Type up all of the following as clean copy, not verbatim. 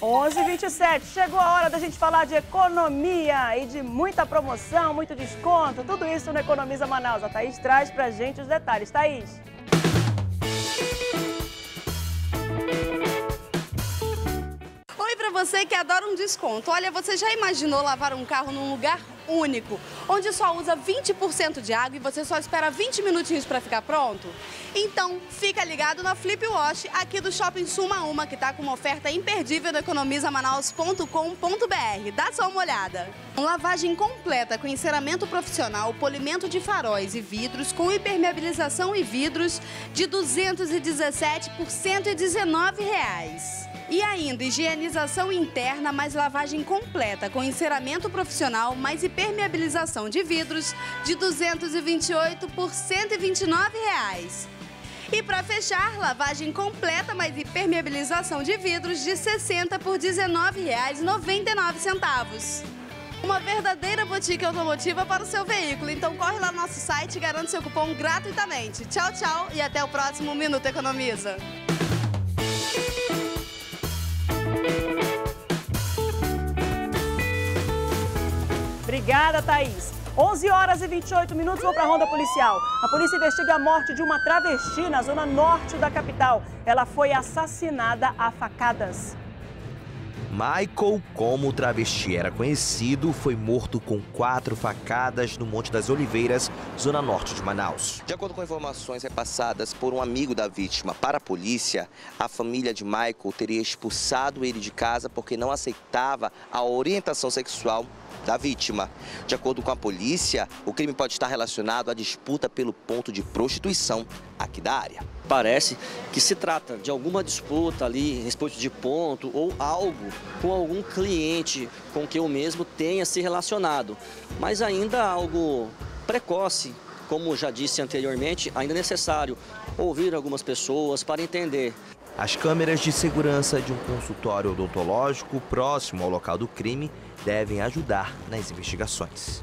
11h27, chegou a hora da gente falar de economia e de muita promoção, muito desconto, tudo isso no Economiza Manaus. A Thaís traz pra gente os detalhes. Thaís. Oi pra você que adora um desconto. Olha, você já imaginou lavar um carro num lugar único, onde só usa 20% de água e você só espera 20 minutinhos para ficar pronto? Então, fica ligado na Flip Wash aqui do Shopping Suma Uma, que tá com uma oferta imperdível no economizamanaus.com.br. Dá só uma olhada. Uma lavagem completa com enceramento profissional, polimento de faróis e vidros com impermeabilização e vidros de R$ 217 por R$ 119. E ainda higienização interna mais lavagem completa com enceramento profissional mais impermeabilização de vidros de R$ 228 por R$ 129. E para fechar, lavagem completa mais impermeabilização de vidros de R$ 60 por R$ 19,99. Uma verdadeira boutique automotiva para o seu veículo. Então corre lá no nosso site e garante seu cupom gratuitamente. Tchau, tchau e até o próximo Minuto Economiza. Obrigada, Thaís. 11h28, vou para a ronda policial. A polícia investiga a morte de uma travesti na zona norte da capital. Ela foi assassinada a facadas. Michael, como o travesti era conhecido, foi morto com 4 facadas no Monte das Oliveiras, zona norte de Manaus. De acordo com informações repassadas por um amigo da vítima para a polícia, a família de Michael teria expulsado ele de casa porque não aceitava a orientação sexual da vítima. De acordo com a polícia, o crime pode estar relacionado à disputa pelo ponto de prostituição aqui da área. Parece que se trata de alguma disputa ali, respeito de ponto ou algo com algum cliente com que eu mesmo tenha se relacionado. Mas ainda algo precoce, como já disse anteriormente, ainda é necessário ouvir algumas pessoas para entender. As câmeras de segurança de um consultório odontológico próximo ao local do crime devem ajudar nas investigações.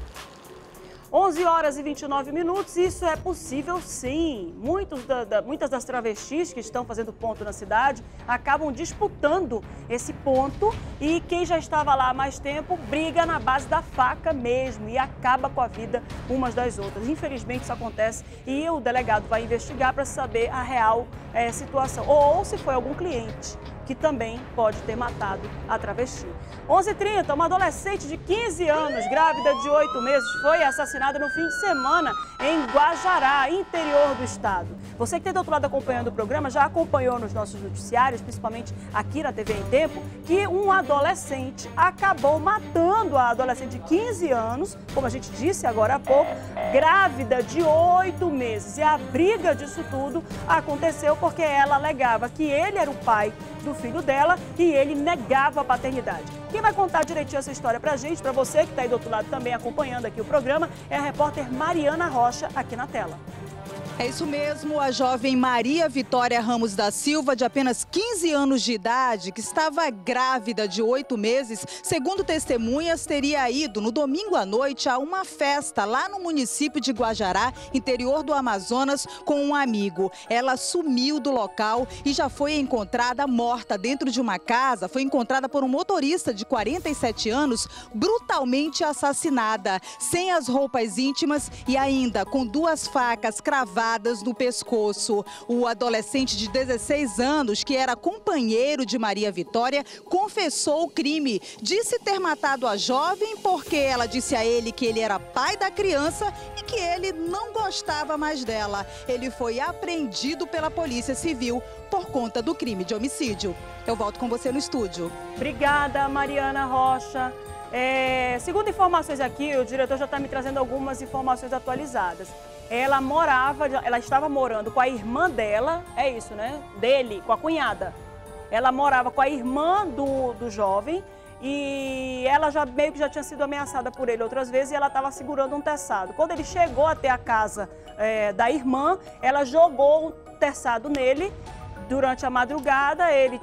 11h29, isso é possível sim. Muitas das travestis que estão fazendo ponto na cidade acabam disputando esse ponto e quem já estava lá há mais tempo briga na base da faca mesmo e acaba com a vida umas das outras. Infelizmente isso acontece e o delegado vai investigar para saber a real situação ou se foi algum cliente que também pode ter matado a travesti. 11h30, uma adolescente de 15 anos, grávida de 8 meses, foi assassinada no fim de semana em Guajará, interior do estado. Você que está do outro lado acompanhando o programa, já acompanhou nos nossos noticiários, principalmente aqui na TV em Tempo, que um adolescente acabou matando a adolescente de 15 anos, como a gente disse agora há pouco, grávida de 8 meses. E a briga disso tudo aconteceu porque ela alegava que ele era o pai do filho dela e ele negava a paternidade. Quem vai contar direitinho essa história pra gente, pra você que está aí do outro lado também acompanhando aqui o programa, é a repórter Mariana Rocha, aqui na tela. É isso mesmo, a jovem Maria Vitória Ramos da Silva, de apenas 15 anos de idade, que estava grávida de 8 meses, segundo testemunhas, teria ido no domingo à noite a uma festa lá no município de Guajará, interior do Amazonas, com um amigo. Ela sumiu do local e já foi encontrada morta dentro de uma casa, foi encontrada por um motorista de 47 anos, brutalmente assassinada, sem as roupas íntimas e ainda com 2 facas cravadas no pescoço. O adolescente de 16 anos, que era companheiro de Maria Vitória, confessou o crime. Disse ter matado a jovem porque ela disse a ele que ele era pai da criança e que ele não gostava mais dela. Ele foi apreendido pela Polícia Civil por conta do crime de homicídio. Eu volto com você no estúdio. Obrigada, Mariana Rocha. Segundo informações aqui, o diretor já está me trazendo algumas informações atualizadas. Ela estava morando com a irmã dela, é isso, né? Dele, com a cunhada. Ela morava com a irmã do jovem e ela meio que já tinha sido ameaçada por ele outras vezes e ela estava segurando um terçado. Quando ele chegou até a casa da irmã, ela jogou um terçado nele. Durante a madrugada, ele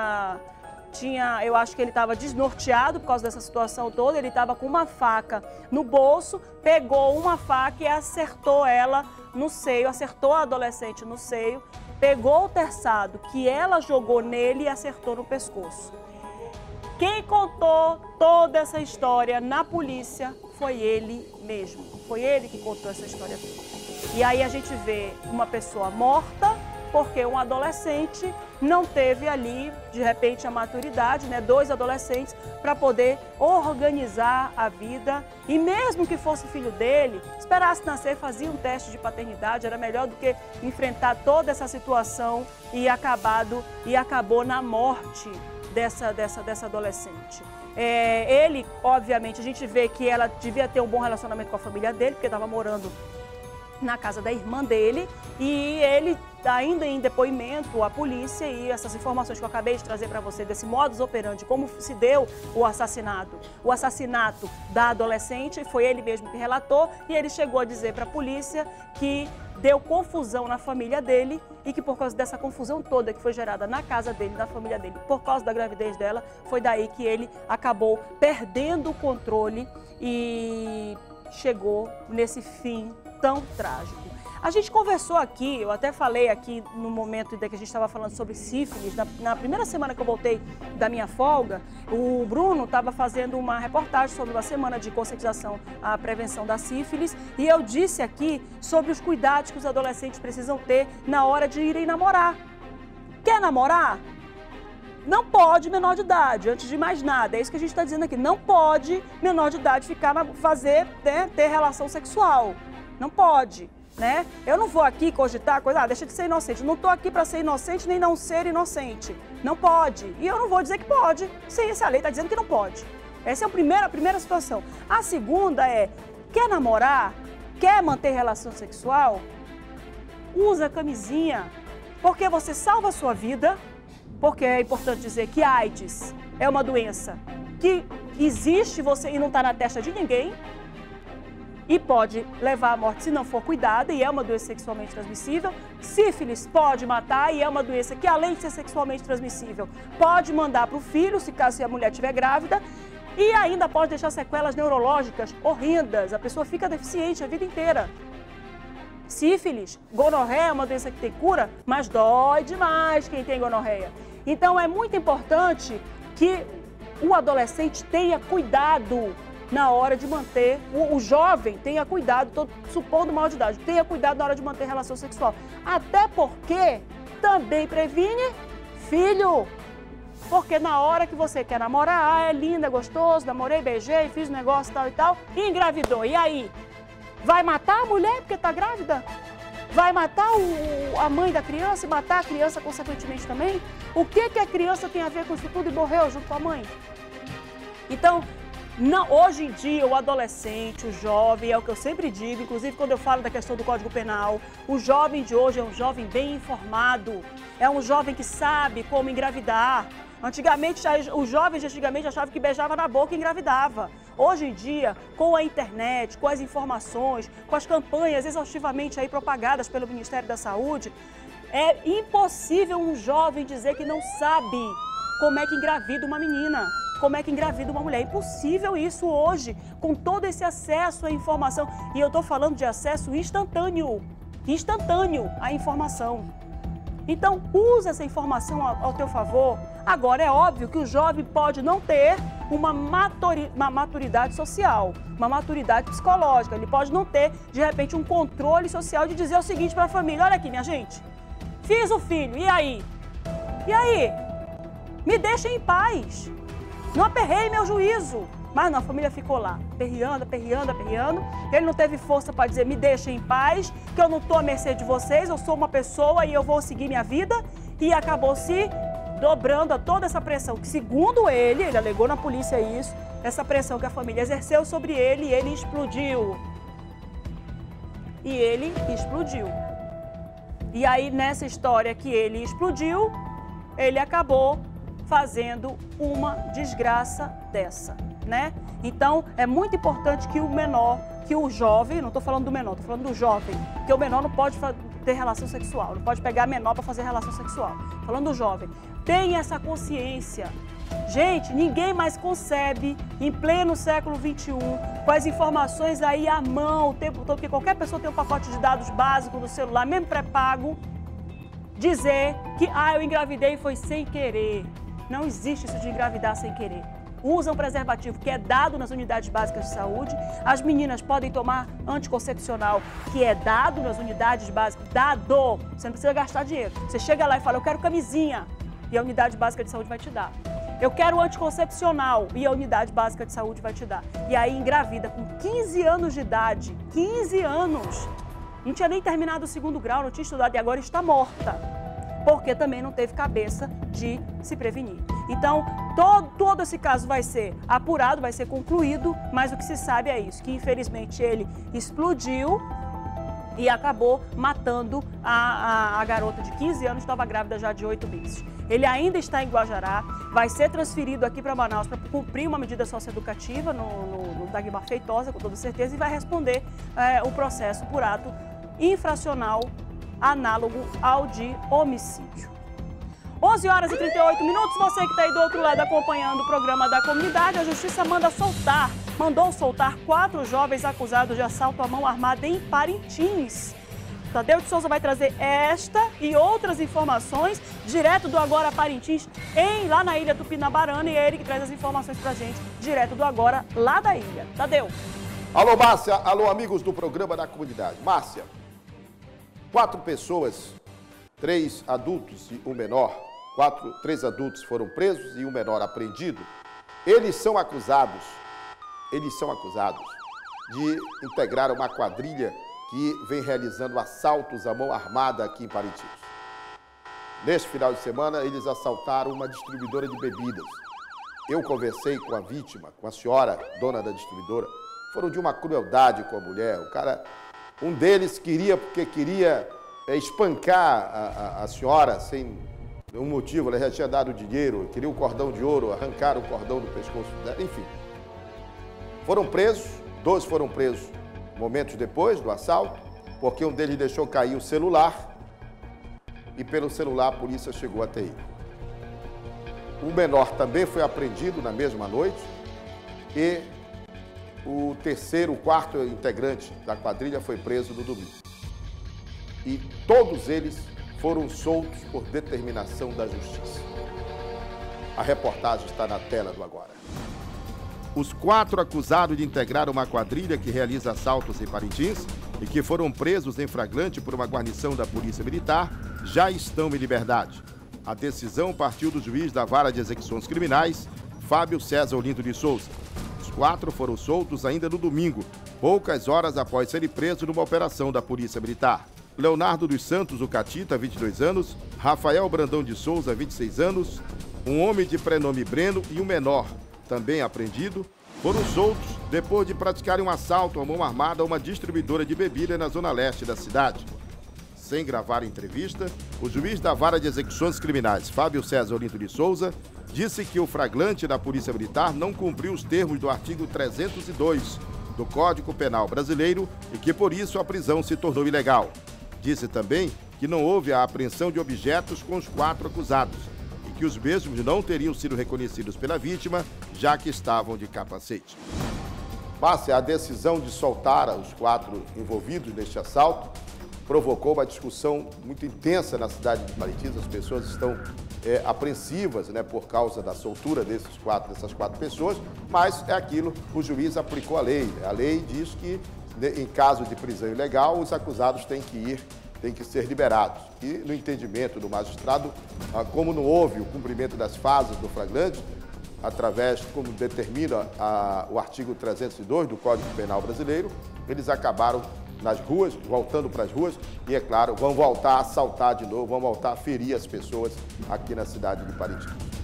eu acho que ele estava desnorteado por causa dessa situação toda, ele estava com uma faca no bolso, pegou uma faca e acertou ela no seio, acertou a adolescente no seio, pegou o terçado que ela jogou nele e acertou no pescoço. Quem contou toda essa história na polícia foi ele mesmo. Foi ele que contou essa história toda. E aí a gente vê uma pessoa morta porque um adolescente não teve ali, de repente, a maturidade, né? 2 adolescentes, para poder organizar a vida. E mesmo que fosse filho dele, esperasse nascer, fazia um teste de paternidade, era melhor do que enfrentar toda essa situação e acabou na morte dessa adolescente. Ele, obviamente, a gente vê que ela devia ter um bom relacionamento com a família dele, porque estava morando na casa da irmã dele, e ele, ainda em depoimento à polícia, e essas informações que eu acabei de trazer para você, desse modus operandi, como se deu o assassinato da adolescente, foi ele mesmo que relatou, e ele chegou a dizer para a polícia que deu confusão na família dele e que por causa dessa confusão toda que foi gerada na casa dele, na família dele, por causa da gravidez dela, foi daí que ele acabou perdendo o controle e chegou nesse fim tão trágico. A gente conversou aqui, eu até falei aqui no momento em que a gente estava falando sobre sífilis, na primeira semana que eu voltei da minha folga, o Bruno estava fazendo uma reportagem sobre uma semana de conscientização à prevenção da sífilis, e eu disse aqui sobre os cuidados que os adolescentes precisam ter na hora de irem namorar. Quer namorar? Não pode menor de idade, antes de mais nada, é isso que a gente está dizendo aqui, não pode menor de idade ter relação sexual, não pode, né? Eu não vou aqui cogitar coisa, deixa de ser inocente, não estou aqui para ser inocente nem não ser inocente, não pode, e eu não vou dizer que pode, sim, essa lei está dizendo que não pode, essa é a primeira situação. A segunda é, quer namorar, quer manter relação sexual, usa camisinha, porque você salva a sua vida. Porque é importante dizer que a AIDS é uma doença que existe e não está na testa de ninguém e pode levar à morte se não for cuidada e é uma doença sexualmente transmissível. Sífilis pode matar e é uma doença que, além de ser sexualmente transmissível, pode mandar para o filho, se a mulher estiver grávida, e ainda pode deixar sequelas neurológicas horrendas. A pessoa fica deficiente a vida inteira. Sífilis, gonorreia é uma doença que tem cura, mas dói demais quem tem gonorreia. Então é muito importante que o adolescente tenha cuidado na hora de manter, o jovem tenha cuidado, estou supondo maior de idade, tenha cuidado na hora de manter relação sexual. Até porque também previne filho. Porque na hora que você quer namorar, é lindo, é gostoso, namorei, beijei, fiz um negócio tal e tal, e engravidou. E aí? Vai matar a mulher porque está grávida? Vai matar a mãe da criança e matar a criança consequentemente também? O que a criança tem a ver com isso tudo e morreu junto com a mãe? Então, hoje em dia, o adolescente, o jovem, é o que eu sempre digo, inclusive quando eu falo da questão do Código Penal, o jovem de hoje é um jovem bem informado, é um jovem que sabe como engravidar. Antigamente, os jovens de antigamente achavam que beijava na boca e engravidava. Hoje em dia, com a internet, com as informações, com as campanhas exaustivamente aí propagadas pelo Ministério da Saúde, é impossível um jovem dizer que não sabe como é que engravida uma menina, como é que engravida uma mulher. É impossível isso hoje, com todo esse acesso à informação. E eu estou falando de acesso instantâneo à informação. Então, usa essa informação ao teu favor. Agora, é óbvio que o jovem pode não ter uma maturidade social, uma maturidade psicológica. Ele pode não ter, de repente, um controle social de dizer o seguinte para a família: olha aqui, minha gente, fiz o filho, e aí? E aí? Me deixem em paz. Não aperrei meu juízo. Mas não, a família ficou lá, aperreando. Ele não teve força para dizer, me deixem em paz, que eu não estou à mercê de vocês, eu sou uma pessoa e eu vou seguir minha vida. E acabou se dobrando a toda essa pressão, que segundo ele alegou na polícia isso, essa pressão que a família exerceu sobre ele, e ele explodiu. E aí, nessa história que ele explodiu, ele acabou fazendo uma desgraça dessa, né? Então, é muito importante que o menor, que o jovem, não estou falando do menor, estou falando do jovem, porque o menor não pode ter relação sexual, não pode pegar menor para fazer relação sexual. Falando do jovem, tenha essa consciência. Gente, ninguém mais concebe, em pleno século XXI, com as informações aí à mão o tempo todo, porque qualquer pessoa tem um pacote de dados básico no celular, mesmo pré-pago, dizer que, eu engravidei e foi sem querer. Não existe isso de engravidar sem querer. Usam preservativo que é dado nas unidades básicas de saúde. As meninas podem tomar anticoncepcional que é dado nas unidades básicas. Dado! Você não precisa gastar dinheiro. Você chega lá e fala, eu quero camisinha. E a unidade básica de saúde vai te dar. Eu quero anticoncepcional e a unidade básica de saúde vai te dar. E aí engravida com 15 anos de idade. 15 anos! Não tinha nem terminado o 2º grau, não tinha estudado e agora está morta. Porque também não teve cabeça de se prevenir. Então, todo esse caso vai ser apurado, vai ser concluído, mas o que se sabe é isso, que infelizmente ele explodiu e acabou matando a garota de 15 anos, estava grávida já de 8 meses. Ele ainda está em Guajará, vai ser transferido aqui para Manaus para cumprir uma medida socioeducativa no Dagmar Feitosa, com toda certeza, e vai responder o processo por ato infracional análogo ao de homicídio. 11 horas e 38 minutos, você que está aí do outro lado acompanhando o programa da comunidade, a Justiça mandou soltar 4 jovens acusados de assalto à mão armada em Parintins. Tadeu de Souza vai trazer esta e outras informações direto do Agora Parintins, lá na Ilha Tupinabarana, e é ele que traz as informações pra gente, direto do Agora, lá da ilha. Tadeu. Alô, Márcia. Alô, amigos do programa da comunidade. Márcia, 4 pessoas, 3 adultos e um menor, 3 adultos foram presos e um menor apreendido. Eles são acusados de integrar uma quadrilha que vem realizando assaltos à mão armada aqui em Parintins. Neste final de semana, eles assaltaram uma distribuidora de bebidas. Eu conversei com a vítima, com a senhora, dona da distribuidora. Foram de uma crueldade com a mulher. Um deles queria espancar a senhora sem nenhum motivo. Ela já tinha dado dinheiro, queria o cordão de ouro, arrancaram o cordão do pescoço dela, enfim. Foram presos, 2 foram presos momentos depois do assalto, porque um deles deixou cair o celular e pelo celular a polícia chegou até ele. O menor também foi apreendido na mesma noite e o 4º integrante da quadrilha foi preso no domingo. E todos eles foram soltos por determinação da Justiça. A reportagem está na tela do Agora. Os 4 acusados de integrar uma quadrilha que realiza assaltos em Parintins e que foram presos em flagrante por uma guarnição da Polícia Militar já estão em liberdade. A decisão partiu do juiz da Vara de Execuções Criminais, Fábio César Olinto de Souza. Os 4 foram soltos ainda no domingo, poucas horas após serem presos numa operação da Polícia Militar. Leonardo dos Santos, o Catita, 22 anos, Rafael Brandão de Souza, 26 anos, um homem de prenome Breno e um menor, também apreendido, foram soltos depois de praticarem um assalto à mão armada a uma distribuidora de bebida na zona leste da cidade. Sem gravar a entrevista, o juiz da Vara de Execuções Criminais, Fábio César Olinto de Souza, disse que o flagrante da Polícia Militar não cumpriu os termos do artigo 302 do Código Penal Brasileiro e que, por isso, a prisão se tornou ilegal. Disse também que não houve a apreensão de objetos com os 4 acusados e que os mesmos não teriam sido reconhecidos pela vítima, já que estavam de capacete. Márcia, a decisão de soltar os 4 envolvidos neste assalto provocou uma discussão muito intensa na cidade de Parintins. As pessoas estão apreensivas, né, por causa da soltura dessas 4 pessoas, mas é aquilo, o juiz aplicou a lei. A lei diz que, em caso de prisão ilegal, os acusados têm que ser liberados. E, no entendimento do magistrado, como não houve o cumprimento das fases do flagrante, como determina o artigo 302 do Código Penal Brasileiro, eles acabaram nas ruas, voltando para as ruas, e, é claro, vão voltar a assaltar de novo, vão voltar a ferir as pessoas aqui na cidade de Parintins.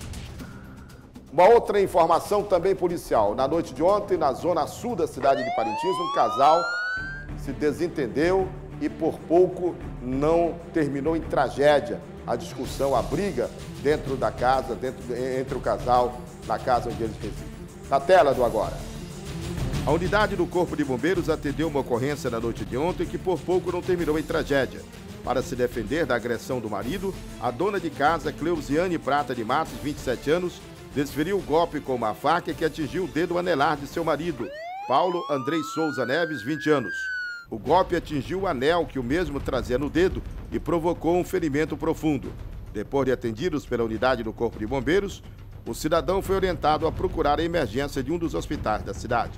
Uma outra informação também policial. Na noite de ontem, na zona sul da cidade de Parintins, um casal se desentendeu e por pouco não terminou em tragédia. A discussão, a briga dentro da casa, entre o casal, na casa onde eles residem. Na tela do Agora. A unidade do Corpo de Bombeiros atendeu uma ocorrência na noite de ontem que por pouco não terminou em tragédia. Para se defender da agressão do marido, a dona de casa, Cleusiane Prata de Matos, 27 anos, desferiu o golpe com uma faca que atingiu o dedo anelar de seu marido, Paulo Andrei Souza Neves, 20 anos. O golpe atingiu o anel que o mesmo trazia no dedo e provocou um ferimento profundo. Depois de atendidos pela unidade do Corpo de Bombeiros, o cidadão foi orientado a procurar a emergência de um dos hospitais da cidade.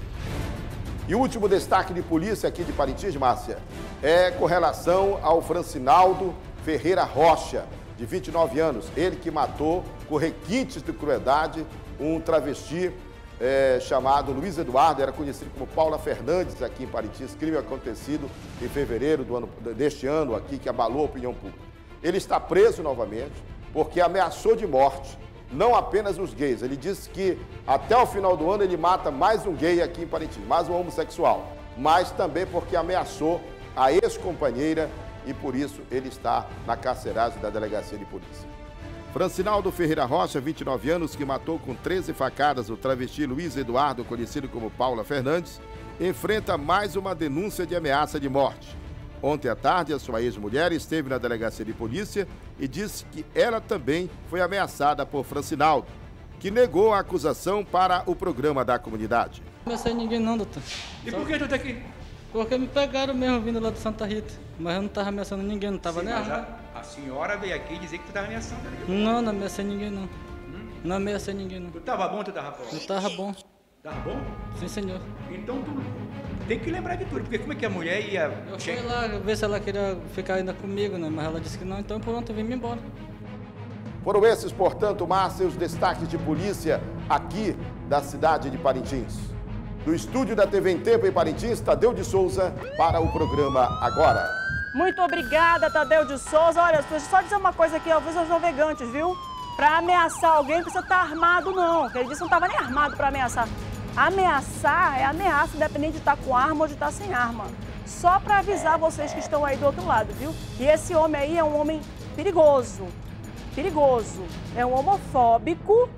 E o último destaque de polícia aqui de Parintins, Márcia, é com relação ao Francinaldo Ferreira Rocha, de 29 anos. Ele que matou, com requintes de crueldade, um travesti chamado Luiz Eduardo, era conhecido como Paula Fernandes aqui em Parintins, crime acontecido em fevereiro deste ano aqui, que abalou a opinião pública. Ele está preso novamente porque ameaçou de morte não apenas os gays. Ele disse que até o final do ano ele mata mais um gay aqui em Parintins, mais um homossexual, mas também porque ameaçou a ex-companheira e por isso ele está na carceragem da delegacia de polícia. Francinaldo Ferreira Rocha, 29 anos, que matou com 13 facadas o travesti Luiz Eduardo, conhecido como Paula Fernandes, enfrenta mais uma denúncia de ameaça de morte. Ontem à tarde, a sua ex-mulher esteve na delegacia de polícia e disse que ela também foi ameaçada por Francinaldo, que negou a acusação para o programa da comunidade. Não ameacei ninguém não, doutor. E por que tu tá aqui? Porque me pegaram mesmo vindo lá de Santa Rita. Mas eu não estava ameaçando ninguém, não estava nem armado. A senhora veio aqui dizer que tu estava ameaçando. Não, não ameacei ninguém não. Não ameacei ninguém não. Tu estava bom ou tu estava bom? Eu estava bom. Tava bom? Sim, senhor. Então tu tem que lembrar de tudo, porque como é que a mulher ia... Eu fui lá ver se ela queria ficar ainda comigo, né? Mas ela disse que não, então pronto, eu vim me embora. Foram esses, portanto, Márcia, os destaques de polícia aqui da cidade de Parintins. Do estúdio da TV em Tempo em Parintins, Tadeu de Souza para o programa Agora. Muito obrigada, Tadeu de Souza. Olha, deixa eu só dizer uma coisa aqui, aos navegantes, viu? Para ameaçar alguém, não precisa estar armado, não. Porque ele disse que não estava nem armado para ameaçar. Ameaçar é ameaça, independente de estar com arma ou de estar sem arma. Só para avisar vocês que estão aí do outro lado, viu? E esse homem aí é um homem perigoso. Perigoso. É um homofóbico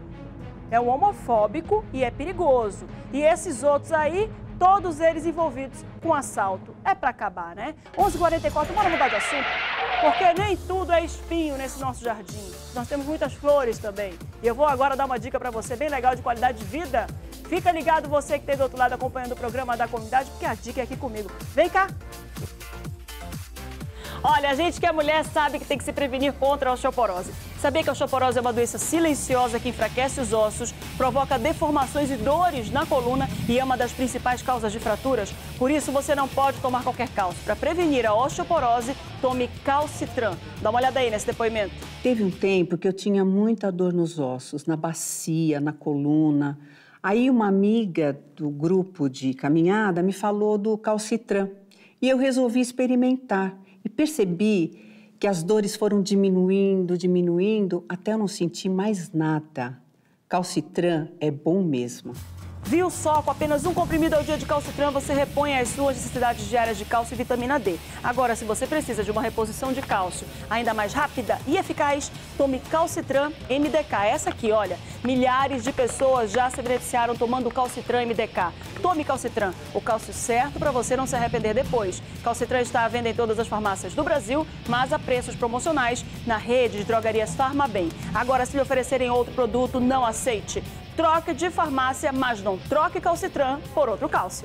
e é perigoso. E esses outros aí, todos eles envolvidos com assalto. É para acabar, né? 11h44, bora mudar de assunto. Porque nem tudo é espinho nesse nosso jardim. Nós temos muitas flores também. E eu vou agora dar uma dica para você bem legal de qualidade de vida. Fica ligado você que está do outro lado acompanhando o programa da comunidade, porque a dica é aqui comigo. Vem cá. Olha, a gente que é mulher sabe que tem que se prevenir contra a osteoporose. Sabia que a osteoporose é uma doença silenciosa que enfraquece os ossos, provoca deformações e dores na coluna e é uma das principais causas de fraturas? Por isso, você não pode tomar qualquer cálcio. Para prevenir a osteoporose, tome Calcitran. Dá uma olhada aí nesse depoimento. Teve um tempo que eu tinha muita dor nos ossos, na bacia, na coluna. Aí uma amiga do grupo de caminhada me falou do Calcitran e eu resolvi experimentar. E percebi que as dores foram diminuindo, até eu não sentir mais nada. Calcitran é bom mesmo. Viu só? Com apenas um comprimido ao dia de Calcitran, você repõe as suas necessidades diárias de cálcio e vitamina D. Agora, se você precisa de uma reposição de cálcio ainda mais rápida e eficaz, tome Calcitran MDK. Essa aqui, olha, milhares de pessoas já se beneficiaram tomando Calcitran MDK. Tome Calcitran, o cálcio certo para você não se arrepender depois. Calcitran está à venda em todas as farmácias do Brasil, mas a preços promocionais na rede de drogarias Farmabem. Agora, se lhe oferecerem outro produto, não aceite. Troque de farmácia, mas não troque Calcitran por outro cálcio.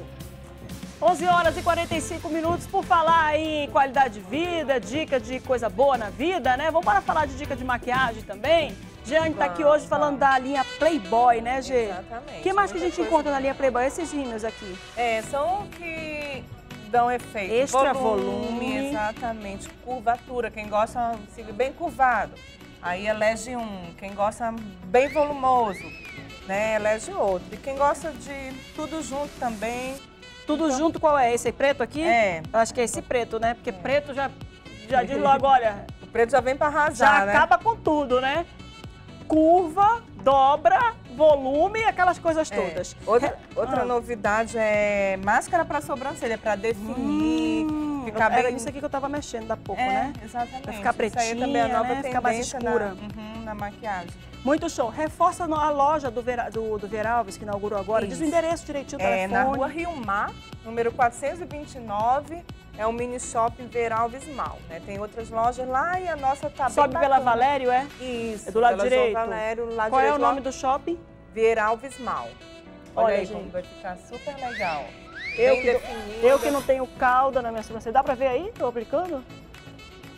11h45, por falar aí em qualidade de vida, dica de coisa boa na vida, né? Vamos para falar de dica de maquiagem também? Jeane está aqui hoje falando da linha Playboy, né, Gê? Exatamente. O que mais que a gente encontra na linha Playboy? Esses rímels aqui. São que dão efeito. Extra volume. Exatamente. Curvatura, quem gosta de bem curvado. Aí elege um. Quem gosta bem volumoso, né, elege outro. E quem gosta de tudo junto também. Tudo então, junto qual é? Esse preto aqui? Eu acho que é esse preto, né? Porque preto já diz logo, olha... O preto já vem para arrasar, já acaba com tudo, né? Curva, dobra, volume, aquelas coisas todas. Outra novidade é máscara para sobrancelha, para definir, ficar bem... Era isso aqui que eu tava mexendo da pouco, né? Exatamente. Pra ficar pretinha, isso aí também é nova ficar mais escura. Na maquiagem. Muito show. Reforça a loja do Veralves, que inaugurou agora. Diz o endereço direitinho, o telefone. Na Rua Rio Mar, número 429, é o mini shopping Veralves Mal, né? Tem outras lojas lá e a nossa tá Sobe bem pela bacana. Valério, é? Isso. É do lado pela direito. João Valério, lado Qual direito, é o nome do shopping? Veralves Mal. Olha aí, gente, como vai ficar super legal. Eu que não tenho cauda na minha sobrancelha. Dá pra ver aí? Tô aplicando?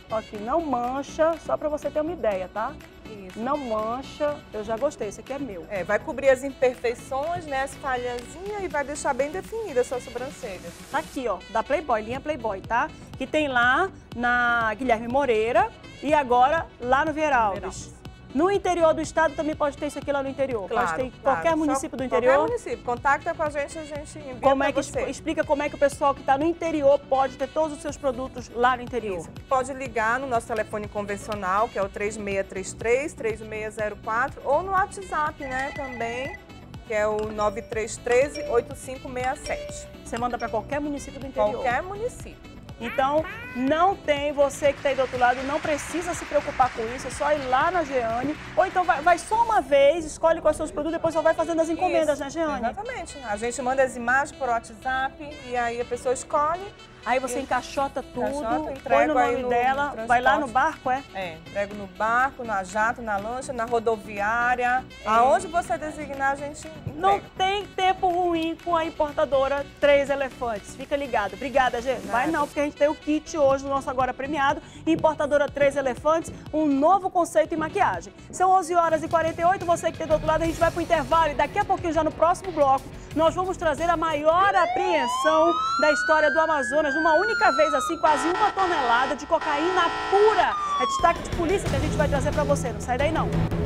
Aqui, não mancha, só para você ter uma ideia, tá? Isso. Não mancha, eu já gostei, esse aqui é meu. Vai cobrir as imperfeições, né, as falhazinhas e vai deixar bem definida a sua sobrancelha. Tá aqui, ó, da Playboy, linha Playboy, tá? Que tem lá na Guilherme Moreira e agora lá no Vieira Alves. No interior do estado também pode ter isso aqui lá no interior. Claro, pode ter em claro. qualquer município do interior. Qualquer município. Contacta com a gente envia como é que você. Explica como é que o pessoal que está no interior pode ter todos os seus produtos lá no interior. Isso. Pode ligar no nosso telefone convencional, que é o 3633-3604, ou no WhatsApp, né, também, que é o 9313-8567. Você manda para qualquer município do interior. Qualquer município. Então, não tem, você que está aí do outro lado, não precisa se preocupar com isso, é só ir lá na Jeane, ou então vai só uma vez, escolhe quais são os produtos, depois só vai fazendo as encomendas, né, Jeane? Exatamente. A gente manda as imagens por WhatsApp e aí a pessoa escolhe. Aí você encaixota tudo, põe no nome dela, vai lá no barco, entrego no barco, na jato, na lancha, na rodoviária. Aonde você designar, a gente entrega. Não tem tempo ruim com a importadora 3 Elefantes. Fica ligado. Obrigada, gente. Vai não, porque a gente tem o kit hoje do nosso Agora Premiado. Importadora 3 Elefantes, um novo conceito em maquiagem. São 11h48, você que tem do outro lado, a gente vai pro intervalo e daqui a pouquinho, já no próximo bloco, nós vamos trazer a maior apreensão da história do Amazonas. Uma única vez, assim, quase 1 tonelada de cocaína pura. É destaque de polícia que a gente vai trazer para você. Não sai daí, não.